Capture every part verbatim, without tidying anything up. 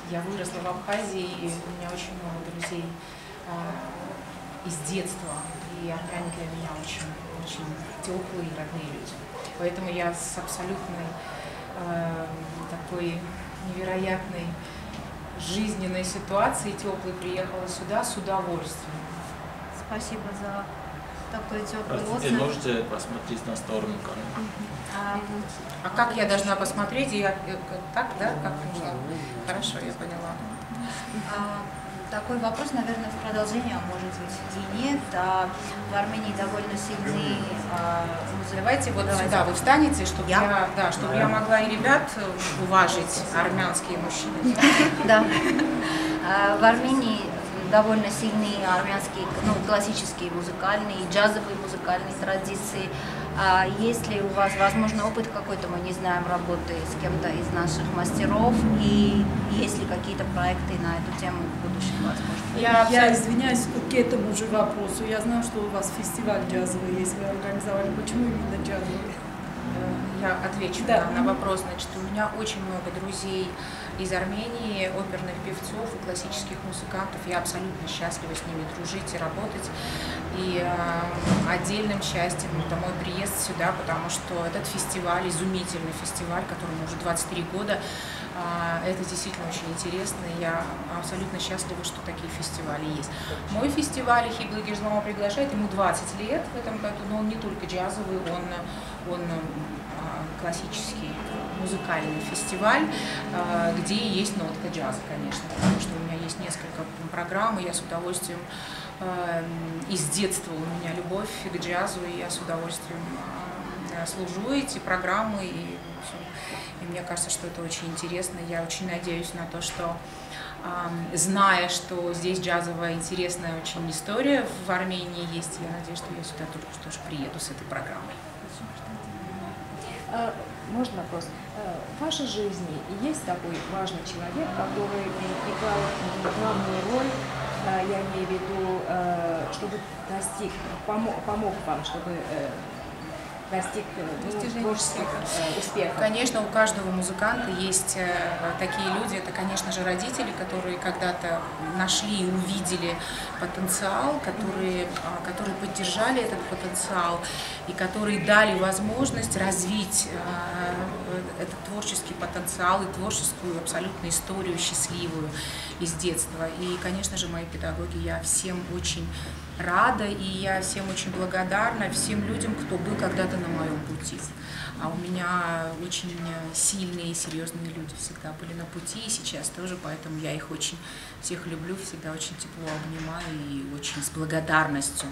Я выросла в Абхазии, и у меня очень много друзей э, из детства, и армяне для меня очень, очень теплые и родные люди. Поэтому я с абсолютной э, такой невероятной жизненной ситуации теплой приехала сюда с удовольствием. Спасибо за такой теплый отзыв. отзыв. Можете посмотреть на сторону камеры? А, А как я должна посмотреть? Я, так, да? Как нужно? Хорошо, я поняла. а, такой вопрос, наверное, в продолжение, а может быть и нет. А, в Армении довольно сильный а, музыка. Давайте вот Давайте. сюда вы встанете, чтобы Я? я, да, чтобы я могла и ребят уважить, армянские мужчины. Да. А, в Армении довольно сильные армянские, ну, классические музыкальные, джазовые музыкальные традиции. А есть ли у вас, возможно, опыт какой-то, мы не знаем, работы с кем-то из наших мастеров, и есть ли какие-то проекты на эту тему в будущем, возможно? Я, Я извиняюсь к этому же вопросу. Я знаю, что у вас фестиваль джазовый есть, вы организовали. Почему именно джазовый? Я отвечу Да. на, на вопрос. Значит, у меня очень много друзей из Армении, оперных певцов и классических музыкантов. Я абсолютно счастлива с ними дружить и работать. И э, отдельным счастьем это мой приезд сюда, потому что этот фестиваль, изумительный фестиваль, которому уже двадцать три года, э, это действительно очень интересно. И я абсолютно счастлива, что такие фестивали есть. Мой фестиваль «Хиблый Герзмама» приглашает, ему двадцать лет в этом году, но он не только джазовый, он, он классический музыкальный фестиваль, где есть нотка джаза, конечно, потому что у меня есть несколько программ, и я с удовольствием, из детства у меня любовь к джазу, и я с удовольствием служу эти программы, и, и мне кажется, что это очень интересно. Я очень надеюсь на то, что, зная, что здесь джазовая интересная очень история в Армении есть, я надеюсь, что я сюда только что же приеду с этой программой. Можно вопрос? В вашей жизни есть такой важный человек, который играл главную роль, я имею в виду, чтобы достиг, помог, помог вам, чтобы достиг ну, творческих успехов? Конечно, у каждого музыканта есть такие люди. Это, конечно же, родители, которые когда-то нашли и увидели потенциал, которые, которые поддержали этот потенциал и которые дали возможность развить этот творческий потенциал и творческую абсолютно историю счастливую из детства. И, конечно же, мои педагоги, я всем очень рада, и я всем очень благодарна, всем людям, кто был когда-то на моем пути. А у меня очень сильные и серьезные люди всегда были на пути, и сейчас тоже, поэтому я их очень всех люблю, всегда очень тепло обнимаю и очень с благодарностью.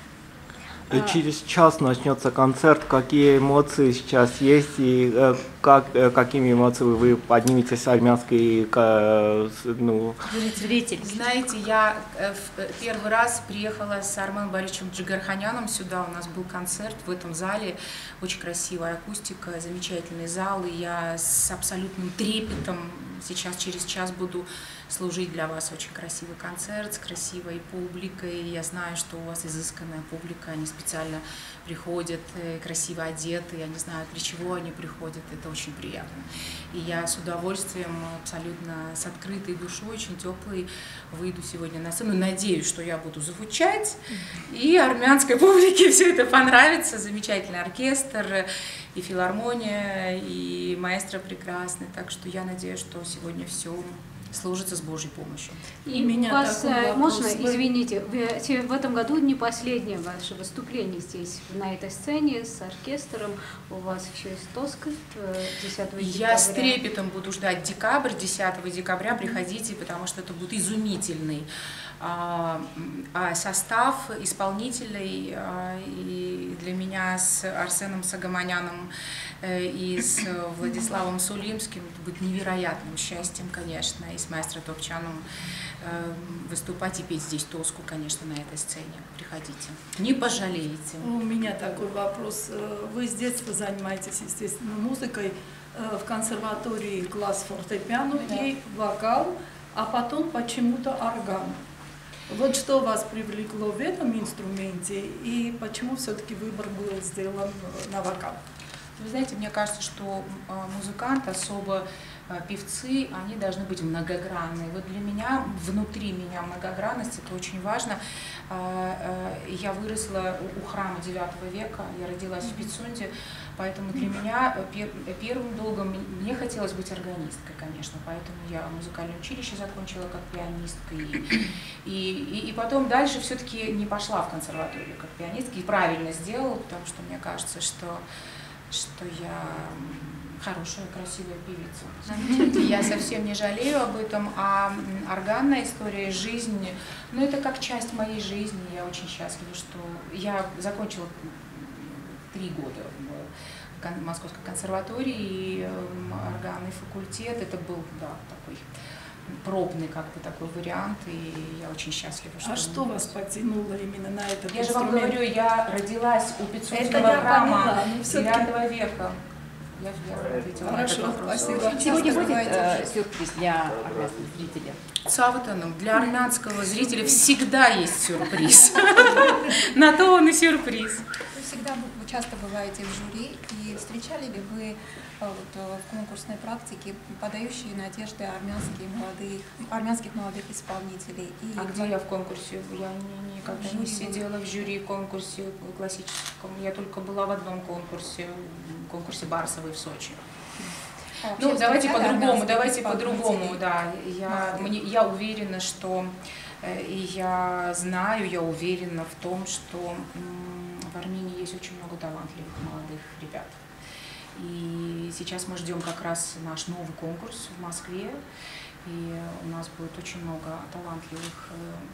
Через час начнется концерт. Какие эмоции сейчас есть и э, как, э, какими эмоциями вы подниметесь с армянской э, ну... Зритель. Знаете, я в первый раз приехала с Арменом Борисовичем Джигарханяном сюда. У нас был концерт в этом зале. Очень красивая акустика, замечательный зал. И я с абсолютным трепетом сейчас через час буду служить для вас очень красивый концерт с красивой публикой. Я знаю, что у вас изысканная публика, они специально приходят, красиво одеты, я не знаю, для чего они приходят, это очень приятно. И я с удовольствием, абсолютно с открытой душой, очень теплой, выйду сегодня на сцену. Надеюсь, что я буду звучать, и армянской публике все это понравится. Замечательный оркестр, и филармония, и маэстро прекрасный. Так что я надеюсь, что сегодня все служится с Божьей помощью. И у меня у вас, такой можно, вопрос. извините, в этом году не последнее ваше выступление здесь, на этой сцене, с оркестром. У вас еще есть Тоска десятого декабря. Я с трепетом буду ждать декабрь, десятого декабря, приходите, потому что это будет изумительный состав исполнителей, и для меня с Арсеном Сагаманяном и с Владиславом Сулимским это будет невероятным счастьем, конечно, и с маэстро Топчаном выступать и петь здесь Тоску, конечно, на этой сцене. Приходите, не пожалеете. У меня такой вопрос. Вы с детства занимаетесь, естественно, музыкой, в консерватории класс фортепиано, да, и вокал, а потом почему-то орган. Вот что вас привлекло в этом инструменте и почему все-таки выбор был сделан на вокал? Вы знаете, мне кажется, что музыкант особо певцы, они должны быть многогранные. Вот для меня, внутри меня многогранность, это очень важно. Я выросла у храма девятого века, я родилась в Пицунде, поэтому для меня первым долгом мне хотелось быть органисткой, конечно, поэтому я музыкальное училище закончила как пианистка, и, и, и потом дальше все-таки не пошла в консерваторию как пианистка, и правильно сделала, потому что мне кажется, что, что я хорошая, красивая певица. Я совсем не жалею об этом, а органная история жизни, ну это как часть моей жизни, я очень счастлива, что я закончила три года в Московской консерватории, и органный факультет, это был, да, такой пробный как-то такой вариант, и я очень счастлива. Что а что вас потянуло именно на этот Я инструмент? же вам говорю, я родилась у Пицунского храма девятого века. Я, я ответила на этот вопрос. Спасибо. Сегодня будет э, сюрприз для армянских зрителей? Саватаном, для армянского зрителя всегда есть сюрприз. На то он и сюрприз. Вы всегда, вы часто бываете в жюри, и встречали ли вы вот, в конкурсной практике подающие надежды армянских молодых, армянских молодых исполнителей? И а где я в конкурсе? Я ни, никогда не сидела в жюри конкурсе классическом. Я только была в одном конкурсе, конкурсе Барсовой в Сочи. А ну, давайте по-другому, давайте по-другому, да. Я, мне, я уверена, что, и я знаю, я уверена в том, что в Армении есть очень много талантливых молодых ребят. И сейчас мы ждем как раз наш новый конкурс в Москве, и у нас будет очень много талантливых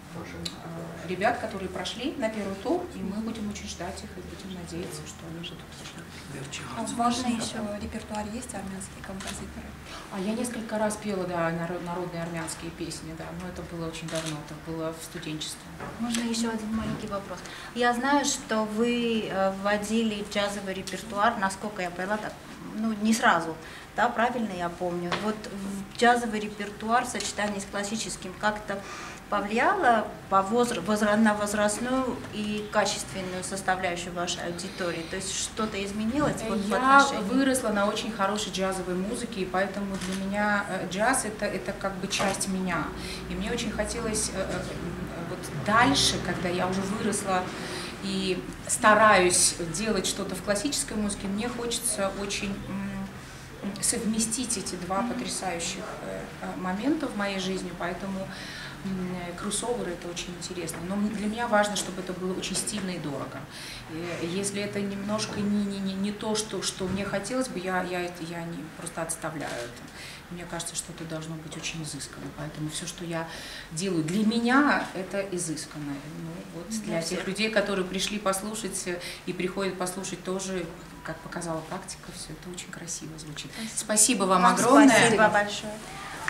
э, ребят, которые прошли на первый тур, и мы будем очень ждать их и будем надеяться, что они будут успешны. А важно еще репертуар есть армянские композиторы? А я несколько раз пела, да, народные армянские песни, да, но это было очень давно, это было в студенчестве. Можно еще один маленький вопрос? Я знаю, что вы вводили джазовый репертуар, насколько я поняла, так, ну не сразу, да, правильно я помню. Вот джазовый репертуар в сочетании с классическим как-то повлияло по возра возра на возрастную и качественную составляющую вашей аудитории? То есть что-то изменилось? Вот, я выросла на очень хорошей джазовой музыке, и поэтому для меня джаз это, это как бы часть меня. И мне очень хотелось вот дальше, когда я уже выросла и стараюсь делать что-то в классической музыке, мне хочется очень совместить эти два потрясающих момента в моей жизни, поэтому кроссоверы это очень интересно. Но для меня важно, чтобы это было очень стильно и дорого. И если это немножко не, не, не, не то, что, что мне хотелось бы, я, я, я не просто отставляю это. Мне кажется, что это должно быть очень изысканно. Поэтому все, что я делаю для меня, это изысканно. Ну, вот для тех людей, которые пришли послушать и приходят послушать тоже, как показала практика, все это очень красиво звучит. Спасибо вам огромное. Спасибо большое.